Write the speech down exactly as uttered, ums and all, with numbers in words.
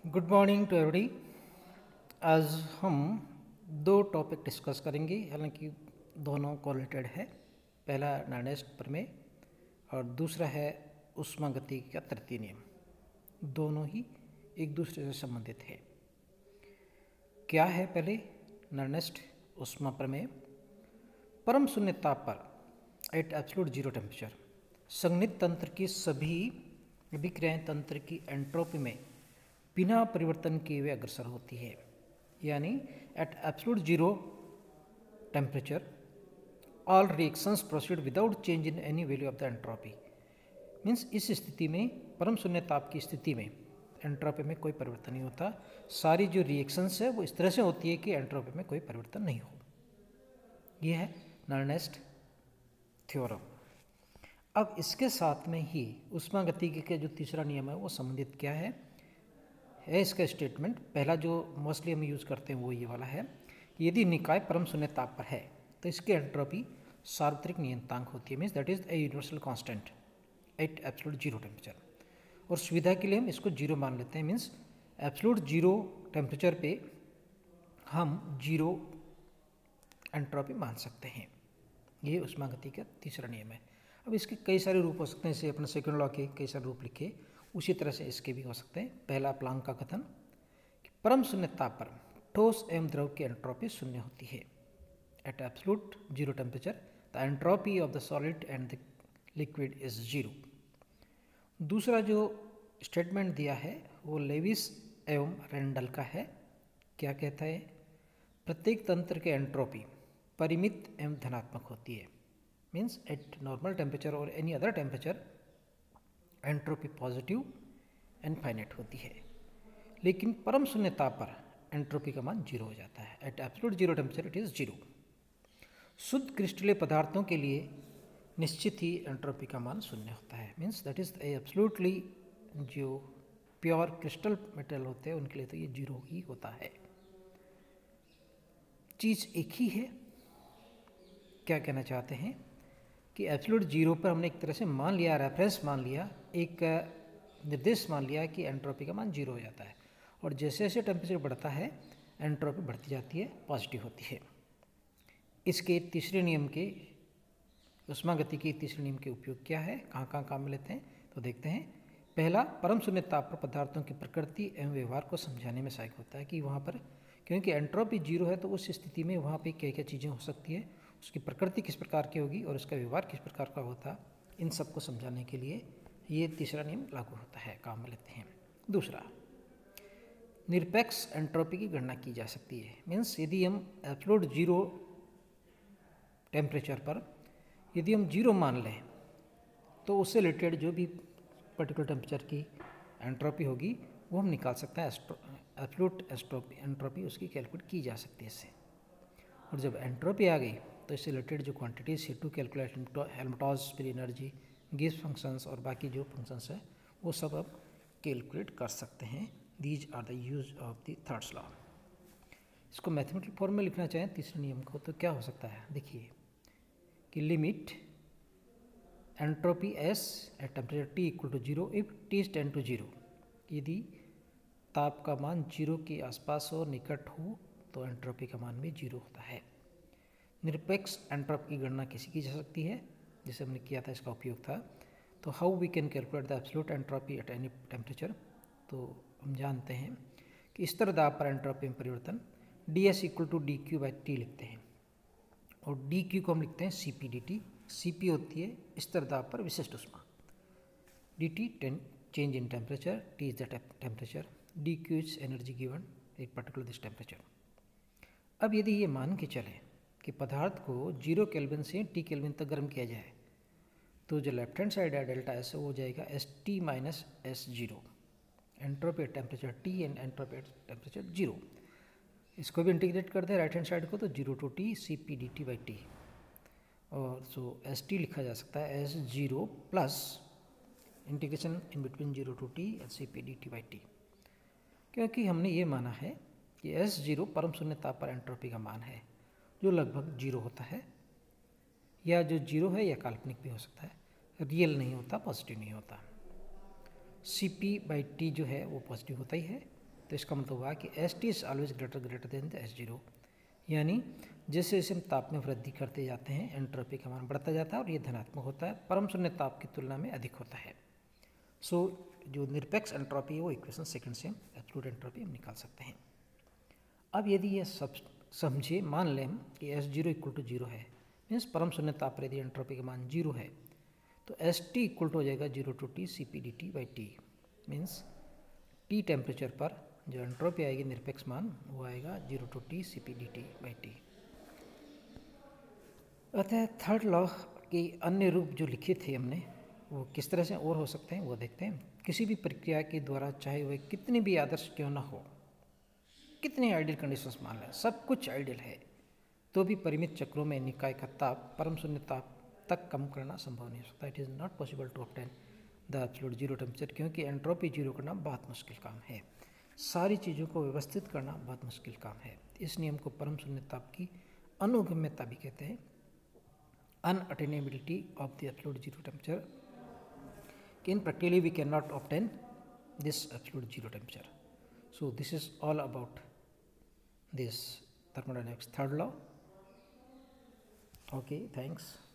Good morning to everybody. आज हम दो टॉपिक डिस्कस करेंगे, हालांकि दोनों कोरिलेटेड है। पहला नार्नेस्ट प्रमेय और दूसरा है ऊष्मागतिकी का तृतीय नियम। दोनों ही एक दूसरे से संबंधित है। क्या है पहले नार्नेस्ट ऊष्मा प्रमेय? परम शून्य ताप पर एट एब्सोल्यूट जीरो टेम्परेचर संघनित तंत्र की सभी अभिक्रियाएं तंत्र की एंट्रोपी में बिना परिवर्तन किए हुए अग्रसर होती है। यानी at absolute zero temperature all reactions proceed without change in any value of the entropy. Means इस स्थिति में, परम शून्य ताप की स्थिति में एंट्रोपी में कोई परिवर्तन नहीं होता। सारी जो रिएक्शंस है वो इस तरह से होती है कि एंट्रोपी में कोई परिवर्तन नहीं हो। यह है नार्नेस्ट थ्योरम। अब इसके साथ में ही ऊष्मागतिकी का जो तीसरा नियम है वो संबंधित क्या है है इसका स्टेटमेंट। पहला जो मोस्टली हम यूज़ करते हैं वो ये वाला है कि यदि निकाय परम शून्य ताप पर है तो इसकी एंट्रोपी सार्वत्रिक नियतांक होती है। Means that is a universal constant at absolute zero temperature. और सुविधा के लिए हम इसको जीरो मान लेते हैं। मीन्स एब्सोल्यूट जीरो टेम्परेचर पे हम जीरो एंट्रोपी मान सकते हैं। ये ऊष्मागतिकी का तीसरा नियम है। अब इसके कई सारे रूप हो सकते हैं। जैसे अपने सेकंड लॉ के कई सारे रूप लिखे, उसी तरह से इसके भी हो सकते हैं। पहला प्लांक का कथन कि परम शून्य ताप पर ठोस एवं द्रव की एंट्रोपी शून्य होती है। At absolute zero temperature the entropy of the solid and the liquid is zero. दूसरा जो स्टेटमेंट दिया है वो लेविस एवं रेंडल का है। क्या कहता है? प्रत्येक तंत्र के एंट्रोपी परिमित एवं धनात्मक होती है। मीन्स एट नॉर्मल टेम्परेचर और any other temperature entropy positive and finite होती है। लेकिन परम शून्य ताप पर एंट्रोपी का मान जीरो हो जाता है। At absolute zero temperature it is zero. शुद्ध क्रिस्टलीय पदार्थों के लिए निश्चित ही एंट्रोपी का मान शून्य होता है। मीन्स दैट इज एब्सोल्युटली जो प्योर क्रिस्टल मेटल होते हैं उनके लिए तो ये जीरो ही होता है। चीज़ एक ही है। क्या कहना चाहते हैं कि एब्सोल्यूट जीरो पर हमने एक तरह से मान लिया, रेफरेंस मान लिया, एक निर्देश मान लिया कि एंट्रोपी का मान जीरो हो जाता है। और जैसे जैसे टेम्परेचर बढ़ता है एंट्रोपी बढ़ती जाती है, पॉजिटिव होती है। इसके तीसरे नियम के, ऊष्मागतिकी के तीसरे नियम के उपयोग क्या है, कहाँ कहाँ काम में लेते हैं, तो देखते हैं। पहला, परम शून्य ताप पर पदार्थों की प्रकृति एवं व्यवहार को समझाने में सहायक होता है कि वहाँ पर क्योंकि एंट्रोपी जीरो है तो उस स्थिति में वहाँ पे क्या क्या चीज़ें हो सकती है, उसकी प्रकृति किस प्रकार की होगी और उसका व्यवहार किस प्रकार का होता, इन सब को समझाने के लिए ये तीसरा नियम लागू होता है, काम में लेते हैं। दूसरा, निरपेक्ष एंट्रोपी की गणना की जा सकती है। मीन्स यदि हम एब्सोल्यूट जीरो टेम्परेचर पर यदि हम जीरो मान लें तो उससे रिलेटेड जो भी पर्टिकुलर टेम्परेचर की एंट्रोपी होगी वो हम निकाल सकते हैं। एब्सोल्यूट एंट्रोपी एंट्रोपी उसकी कैलकुलेट की जा सकती है इससे। और जब एंट्रोपी आ गई तो इससे रिलेटेड जो quantities to calculate, Helmholtz free energy, गैस फंक्शंस और बाकी जो फंक्शंस है वो सब अब कैलकुलेट कर सकते हैं। These are the use of the third law. इसको मैथमेटिकल फॉर्म में लिखना चाहें तीसरे नियम को तो क्या हो सकता है? देखिए कि limit entropy S at temperature T equal to zero if T is tends to zero. यदि ताप का मान जीरो के आसपास हो, निकट हो, तो एंट्रोपी का मान भी जीरो होता है। निरपेक्ष एंट्रोपी की गणना किसी की जा सकती है, जैसे हमने किया था, इसका उपयोग था। तो how we can calculate the absolute entropy at any temperature. तो हम जानते हैं कि स्तर दाब पर एंट्रोपी में परिवर्तन D S equal to D Q by T लिखते हैं। और डी क्यू को हम लिखते हैं C P D T. C P होती है स्तर दाब पर विशिष्ट ऊष्मा, D T change in temperature, T is the temperature, D Q is energy given at particular this temperature. अब यदि ये मान के चले कि पदार्थ को जीरो केल्विन से टी केल्विन तक गर्म किया जाए तो जो लेफ्ट हैंड साइड है डेल्टा एस वो हो जाएगा S T minus S zero. Entropy at temperature T and entropy at temperature zero. इसको भी इंटीग्रेट कर दें राइट हैंड साइड को तो zero to T C P D T by T. और सो एस टी लिखा जा सकता है S zero plus integration in between zero to T and C P D T by T. क्योंकि हमने ये माना है कि एस जीरो परम शून्य ताप पर एंट्रोपी का मान है जो लगभग जीरो होता है, या जो जीरो है या काल्पनिक भी हो सकता है, रियल नहीं होता, पॉजिटिव नहीं होता। सी पी बाई टी जो है वो पॉजिटिव होता ही है तो इसका मतलब हुआ कि S T is always greater greater than the S zero, यानी जैसे जैसे हम ताप में वृद्धि करते जाते हैं एंट्रोपी का मान बढ़ता जाता है और ये धनात्मक होता है, परम शून्य ताप की तुलना में अधिक होता है। सो so, जो निरपेक्ष एंट्रोपी है वो इक्वेशन सेकंड से हम एब्सोल्यूट एंट्रोपी हम निकाल सकते हैं। अब यदि ये सब समझे, मान लें हम कि S zero equal to zero है, मीन्स परम शून्य ताप पर यदि एंट्रोपी का मान जीरो है, तो एस टी इक्वल टू हो जाएगा zero to T C P D T by T, means T temperature पर जो एंट्रोपी आएगी निरपेक्ष मान वो आएगा zero to T C P D T by T. अतः थर्ड लॉ के अन्य रूप जो लिखे थे हमने वो किस तरह से और हो सकते हैं वो देखते हैं। किसी भी प्रक्रिया के द्वारा चाहे वह कितनी भी आदर्श क्यों ना हो, कितने आइडियल कंडीशंस मान लें, सब कुछ आइडियल है, तो भी परिमित चक्रों में निकाय का ताप परम शून्य ताप तक कम करना संभव नहीं हो सकता। It is not possible to obtain the absolute zero temperature, क्योंकि एंट्रोपी जीरो करना बहुत मुश्किल काम है, सारी चीज़ों को व्यवस्थित करना बहुत मुश्किल काम है। इस नियम को परम शून्य ताप की अनुगम्यता भी कहते हैं, unattainability of the absolute zero temperature. In practically we cannot obtain this absolute zero temperature. So this is all about this thermodynamics third law. Okay, thanks.